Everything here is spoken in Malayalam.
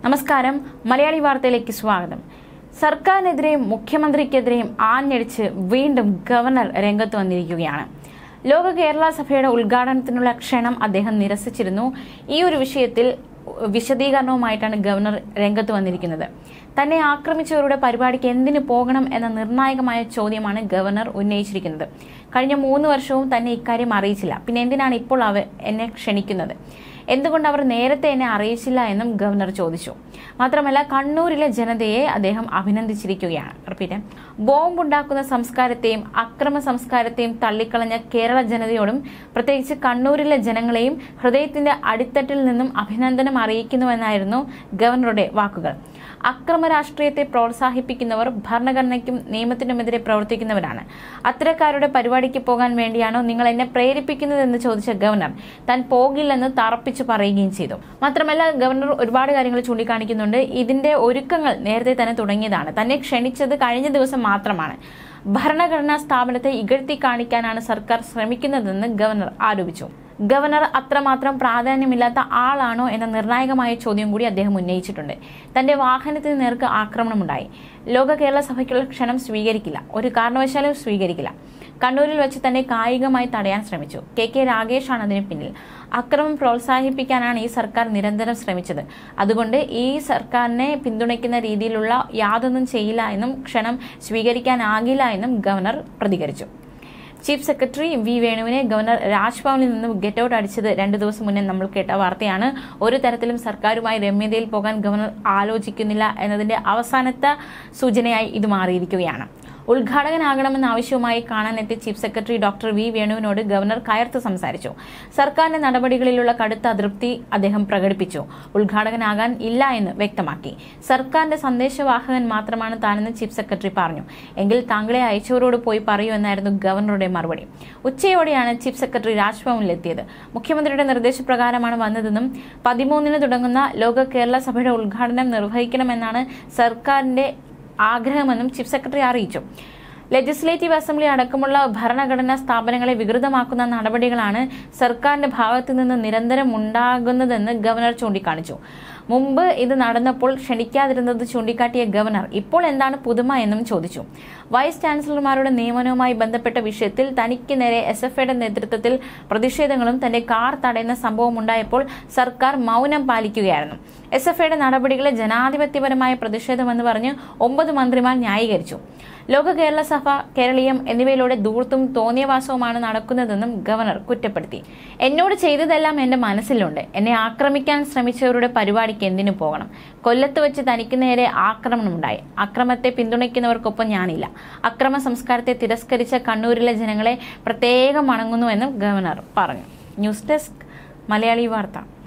നമസ്കാരം, മലയാളി വാർത്തയിലേക്ക് സ്വാഗതം. സർക്കാരിനെതിരെയും മുഖ്യമന്ത്രിക്കെതിരെയും ആഞ്ഞടിച്ച് വീണ്ടും ഗവർണർ രംഗത്ത് വന്നിരിക്കുകയാണ്. ലോക കേരള സഭയുടെ ഉദ്ഘാടനത്തിനുള്ള ക്ഷണം അദ്ദേഹം നിരസിച്ചിരുന്നു. ഈ ഒരു വിഷയത്തിൽ വിശദീകരണവുമായിട്ടാണ് ഗവർണർ രംഗത്ത് വന്നിരിക്കുന്നത്. തന്നെ ആക്രമിച്ചവരുടെ പരിപാടിക്ക് എന്തിനു പോകണം എന്ന നിർണായകമായ ചോദ്യമാണ് ഗവർണർ ഉന്നയിച്ചിരിക്കുന്നത്. കഴിഞ്ഞ 3 വർഷവും തന്നെ ഇക്കാര്യം അറിയിച്ചില്ല. പിന്നെ എന്തിനാണ് ഇപ്പോൾ എന്നെ ക്ഷണിക്കുന്നത്? എന്തുകൊണ്ട് അവർ നേരത്തെ എന്നെ അറിയിച്ചില്ല എന്നും ഗവർണർ ചോദിച്ചു. മാത്രമല്ല, കണ്ണൂരിലെ ജനതയെ അദ്ദേഹം അഭിനന്ദിച്ചിരിക്കുകയാണ്. ബോംബുണ്ടാക്കുന്ന സംസ്കാരത്തെയും അക്രമ സംസ്കാരത്തെയും തള്ളിക്കളഞ്ഞ കേരള ജനതയോടും പ്രത്യേകിച്ച് കണ്ണൂരിലെ ജനങ്ങളെയും ഹൃദയത്തിന്റെ അടിത്തട്ടിൽ നിന്നും അഭിനന്ദനം അറിയിക്കുന്നുവെന്നായിരുന്നു ഗവർണറുടെ വാക്കുകൾ. അക്രമ രാഷ്ട്രീയത്തെ പ്രോത്സാഹിപ്പിക്കുന്നവർ ഭരണഘടനയ്ക്കും നിയമത്തിനുമെതിരെ പ്രവർത്തിക്കുന്നവരാണ്. അത്തരക്കാരുടെ പരിപാടിക്ക് പോകാൻ വേണ്ടിയാണോ നിങ്ങൾ എന്നെ പ്രേരിപ്പിക്കുന്നതെന്ന് ചോദിച്ച ഗവർണർ താൻ പോകില്ലെന്ന് തറപ്പിച്ചു പറയുകയും ചെയ്തു. മാത്രമല്ല, ഗവർണർ ഒരുപാട് കാര്യങ്ങൾ ചൂണ്ടിക്കാണിക്കുന്നുണ്ട്. ഇതിന്റെ ഒരുക്കങ്ങൾ നേരത്തെ തന്നെ തുടങ്ങിയതാണ്. തന്നെ ക്ഷണിച്ചത് കഴിഞ്ഞ ദിവസം മാത്രമാണ്. ഭരണഘടനാ സ്ഥാപനത്തെ ഇകഴ്ത്തി കാണിക്കാനാണ് സർക്കാർ ശ്രമിക്കുന്നതെന്ന് ഗവർണർ ആരോപിച്ചു. ഗവർണർ അത്രമാത്രം പ്രാധാന്യമില്ലാത്ത ആളാണോ എന്ന നിർണായകമായ ചോദ്യം കൂടി അദ്ദേഹം ഉന്നയിച്ചിട്ടുണ്ട്. തന്റെ വാഹനത്തിന് നേർക്ക് ആക്രമണമുണ്ടായി. ലോക കേരള സഭയ്ക്കുള്ള ക്ഷണം സ്വീകരിക്കില്ല, ഒരു കാരണവശാലും സ്വീകരിക്കില്ല. കണ്ണൂരിൽ വെച്ച് തന്നെ കായികമായി തടയാൻ ശ്രമിച്ചു. കെ രാഗേഷാണ് അതിന് പിന്നിൽ. അക്രമം പ്രോത്സാഹിപ്പിക്കാനാണ് ഈ സർക്കാർ നിരന്തരം ശ്രമിച്ചത്. അതുകൊണ്ട് ഈ സർക്കാരിനെ പിന്തുണയ്ക്കുന്ന രീതിയിലുള്ള യാതൊന്നും ചെയ്യില്ല എന്നും ക്ഷണം സ്വീകരിക്കാനാകില്ല എന്നും ഗവർണർ പ്രതികരിച്ചു. ചീഫ് സെക്രട്ടറി വി വേണുവിനെ ഗവർണർ രാജ്ഭവനിൽ നിന്നും ഗെറ്റ് ഔട്ട് അടിച്ചത് 2 ദിവസം മുന്നേ നമ്മൾ കേട്ട വാർത്തയാണ്. ഒരു തരത്തിലും സർക്കാരുമായി രമ്യതയിൽ പോകാൻ ഗവർണർ ആലോചിക്കുന്നില്ല എന്നതിന്റെ അവസാനത്തെ സൂചനയായി ഇത് മാറിയിരിക്കുകയാണ്. ഉദ്ഘാടകനാകണമെന്ന ആവശ്യവുമായി കാണാനെത്തിയ ചീഫ് സെക്രട്ടറി ഡോക്ടർ വി വേണുവിനോട് ഗവർണർ കയർത്ത് സംസാരിച്ചു. സർക്കാരിന്റെ നടപടികളിലുള്ള കടുത്ത അതൃപ്തി അദ്ദേഹം പ്രകടിപ്പിച്ചു. ഉദ്ഘാടകനാകാൻ ഇല്ല എന്ന് വ്യക്തമാക്കി. സർക്കാരിന്റെ സന്ദേശവാഹകൻ മാത്രമാണ് താനെന്ന് ചീഫ് സെക്രട്ടറി പറഞ്ഞു. എങ്കിൽ താങ്കളെ അയച്ചവരോട് പോയി പറയൂ എന്നായിരുന്നു ഗവർണറുടെ മറുപടി. ഉച്ചയോടെയാണ് ചീഫ് സെക്രട്ടറി രാജ്ഭവനിലെത്തിയത്. മുഖ്യമന്ത്രിയുടെ നിർദ്ദേശപ്രകാരമാണ് വന്നതെന്നും 13-ന് തുടങ്ങുന്ന ലോക കേരള സഭയുടെ ഉദ്ഘാടനം നിർവഹിക്കണമെന്നാണ് സർക്കാരിന്റെ ആഗ്രഹമെന്നും ചീഫ് സെക്രട്ടറി അറിയിച്ചു. ലെജിസ്ലേറ്റീവ് അസംബ്ലി അടക്കമുള്ള ഭരണഘടനാ സ്ഥാപനങ്ങളെ വികൃതമാക്കുന്ന നടപടികളാണ് സർക്കാരിന്റെ ഭാഗത്തു നിന്ന് നിരന്തരം ഉണ്ടാകുന്നതെന്ന് ഗവർണർ ചൂണ്ടിക്കാണിച്ചു. മുമ്പ് ഇത് നടന്നപ്പോൾ ക്ഷണിക്കാതിരുന്നത് ചൂണ്ടിക്കാട്ടിയ ഗവർണർ ഇപ്പോൾ എന്താണ് പുതുമ എന്നും ചോദിച്ചു. വൈസ് ചാൻസലർമാരുടെ നിയമനവുമായി ബന്ധപ്പെട്ട വിഷയത്തിൽ തനിക്ക് നേരെ SFIയുടെ നേതൃത്വത്തിൽ പ്രതിഷേധങ്ങളും തന്റെ കാർ തടയുന്ന സംഭവം ഉണ്ടായപ്പോൾ സർക്കാർ മൗനം പാലിക്കുകയായിരുന്നു. SFIയുടെ നടപടികളെ ജനാധിപത്യപരമായ പ്രതിഷേധമെന്ന് പറഞ്ഞ് 9 മന്ത്രിമാർ ന്യായീകരിച്ചു. ലോക കേരള സഭ, കേരളീയം എന്നിവയിലൂടെ ധൂർത്തും തോന്നിയവാസവുമാണ് നടക്കുന്നതെന്നും ഗവർണർ കുറ്റപ്പെടുത്തി. എന്നോട് ചെയ്തതെല്ലാം എന്റെ മനസ്സിലുണ്ട്. എന്നെ ആക്രമിക്കാൻ ശ്രമിച്ചവരുടെ പരിപാടിക്ക് എന്തിനു പോകണം? കൊല്ലത്ത് വെച്ച് തനിക്ക് നേരെ ആക്രമണമുണ്ടായി. അക്രമത്തെ പിന്തുണയ്ക്കുന്നവർക്കൊപ്പം ഞാനില്ല. അക്രമ സംസ്കാരത്തെ തിരസ്കരിച്ച കണ്ണൂരിലെ ജനങ്ങളെ പ്രത്യേകം വണങ്ങുന്നുവെന്നും ഗവർണർ പറഞ്ഞു. ന്യൂസ് ഡെസ്ക്, മലയാളി വാർത്ത.